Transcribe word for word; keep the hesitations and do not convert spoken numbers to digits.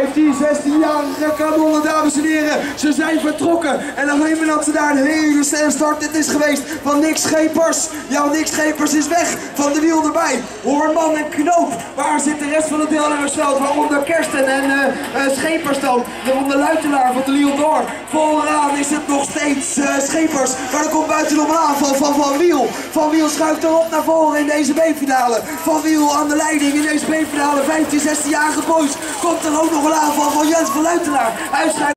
vijftien, zestienjarige kanonnen, dames en heren. Ze zijn vertrokken. En dan weten we dat ze daar een hele snelle start dit is geweest van Nick Schepers. Ja, Nick Schepers is weg van de wiel erbij. Hoorman en Knoop. Waar zit de rest van het deelnemersveld? Waaronder Kersten en uh, uh, Schepers dan. De luitenaar van de Lyon d'Or. Vooraan is het nog steeds uh, Schepers. Maar er komt buitenom een aanval van Van Wiel. Van Wiel schuift erop naar voren in deze B-finale. Van Wiel aan de leiding in deze B-finale. vijftien, zestienjarige boys. Komt er ook nog een aanval van Jens van Luitenaar. Hij